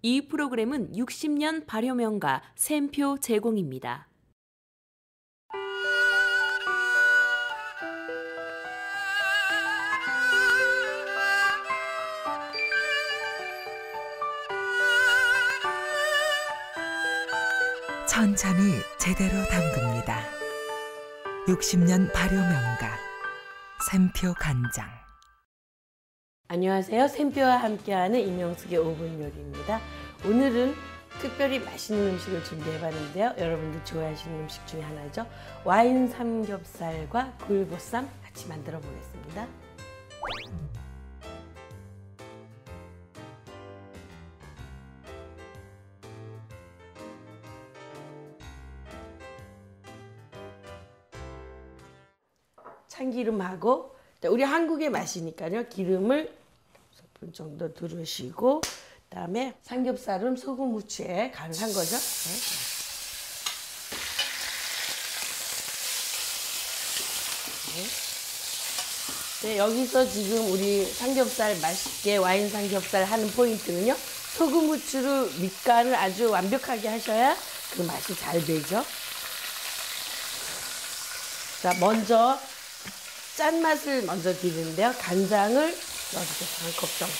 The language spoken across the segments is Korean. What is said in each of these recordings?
이 프로그램은 60년 발효명가 샘표 제공입니다. 천천히 제대로 담급니다. 60년 발효명가 샘표 간장. 안녕하세요. 샘표와 함께하는 임영숙의 5분 요리입니다. 오늘은 특별히 맛있는 음식을 준비해봤는데요. 여러분들 좋아하시는 음식 중에 하나죠. 와인 삼겹살과 굴보쌈 같이 만들어 보겠습니다. 참기름하고, 우리 한국의 맛이니까요. 기름을 1스푼 정도 두르시고, 그다음에 삼겹살은 소금 후추에 간을 한 거죠. 네, 여기서 지금 우리 삼겹살 맛있게 와인 삼겹살 하는 포인트는요. 소금 후추를 밑간을 아주 완벽하게 하셔야 그 맛이 잘 배죠. 자, 먼저 짠맛을 먼저 드리는데요. 간장을 넣어주세요. 한 컵 정도.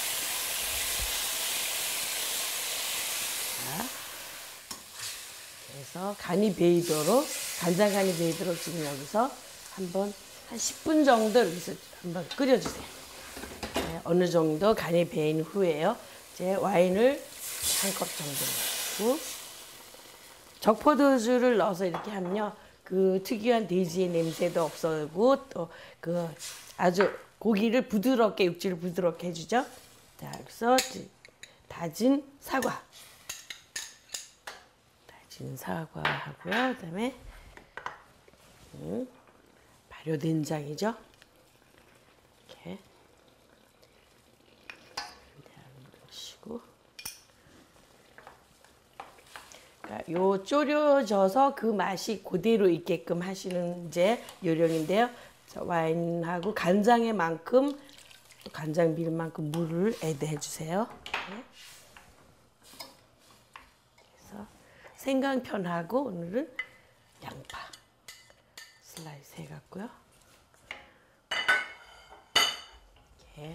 자, 그래서 간이 배이도록, 간장 간이 배이도록 지금 여기서 한 10분 정도 여기서 한번 끓여주세요. 네, 어느 정도 간이 배인 후에요. 이제 와인을 한 컵 정도 넣고, 적포도주를 넣어서 이렇게 하면요. 그 특유한 돼지의 냄새도 없어지고 또 그 아주 고기를 부드럽게, 육질을 부드럽게 해주죠. 자, 그래서 다진 사과하고요. 그다음에 발효된장이죠. 이렇게 넣으시고, 요 졸여져서 그 맛이 그대로 있게끔 하시는 이제 요령인데요. 자, 와인하고 간장에 만큼, 간장 비율만큼 물을 애드해 주세요. 네. 그래서 생강편하고 오늘은 양파 슬라이스 해갖고요. 이렇게.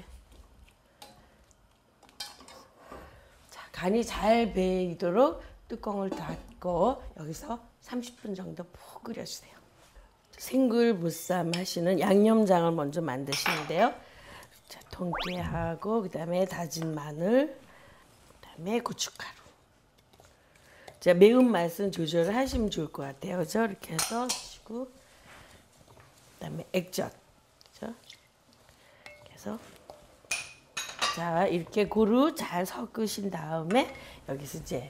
자, 간이 잘 배이도록 뚜껑을 닫고 여기서 30분 정도 푹 끓여주세요. 생굴보쌈 하시는 양념장을 먼저 만드시는데요. 자, 통깨하고 그다음에 다진 마늘, 그다음에 고춧가루. 자, 매운맛은 조절을 하시면 좋을 것 같아요. 그죠? 이렇게 해서 하시고, 그다음에 액젓. 그죠? 그래서 자, 이렇게 고루 잘 섞으신 다음에 여기서 이제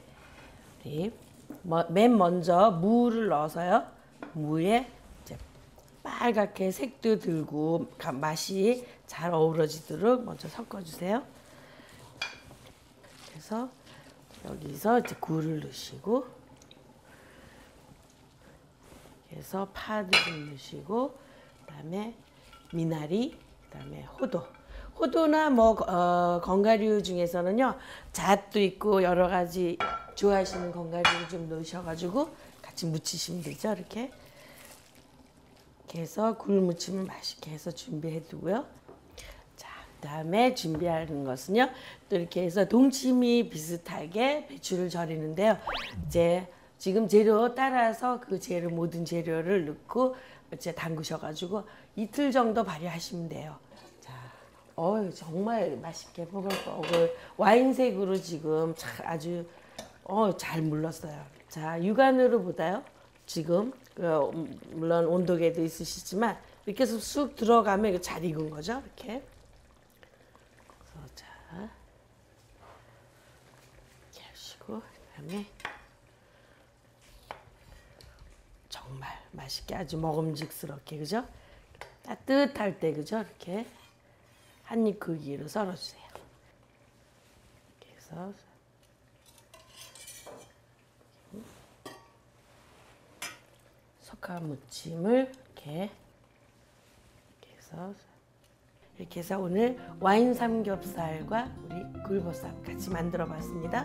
맨 먼저 무를 넣어서요. 무에 이제 빨갛게 색도 들고 맛이 잘 어우러지도록 먼저 섞어주세요. 그래서 여기서 이제 굴을 넣으시고, 그래서 파들을 넣으시고, 그다음에 미나리, 그다음에 호도나 뭐 건가류 중에서는요, 잣도 있고 여러 가지 좋아하시는 건가류를 좀 넣으셔가지고 같이 무치시면 되죠. 이렇게 해서 굴 무침을 맛있게 해서 준비해 두고요. 자, 그다음에 준비하는 것은요, 또 이렇게 해서 동치미 비슷하게 배추를 절이는데요. 이제 지금 재료 따라서 그 재료, 모든 재료를 넣고 이제 담그셔가지고 이틀 정도 발효하시면 돼요. 정말 맛있게 보글보글 와인색으로 지금 아주 잘 물렀어요. 자, 육안으로 보다요. 지금 물론 온도계도 있으시지만 이렇게 해서 쑥 들어가면 잘 익은 거죠. 이렇게. 그래서 자, 이렇게 하시고, 그다음에 정말 맛있게 아주 먹음직스럽게, 그죠? 따뜻할 때, 그죠? 이렇게 한입 크기로 썰어주세요. 이렇게 해서 석화 무침을 이렇게 해서 이렇게 해서 오늘 와인 삼겹살과 우리 굴보쌈 같이 만들어 봤습니다.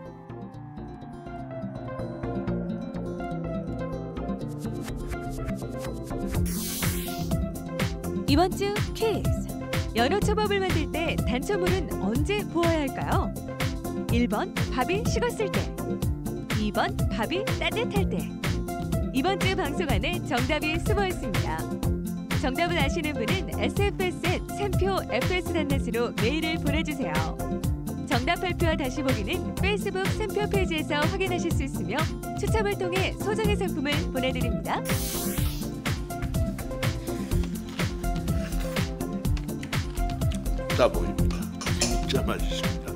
이번 주 퀴즈. 연어 초밥을 만들 때 단초물은 언제 부어야 할까요? 1번 밥이 식었을 때, 2번 밥이 따뜻할 때. 이번 주 방송 안에 정답이 숨어 있습니다. 정답을 아시는 분은 sfs@샘표 fs단넷으로 메일을 보내주세요. 정답 발표와 다시 보기는 페이스북 샘표 페이지에서 확인하실 수 있으며 추첨을 통해 소정의 상품을 보내드립니다. 따 보입니다. 진짜 맛있습니다.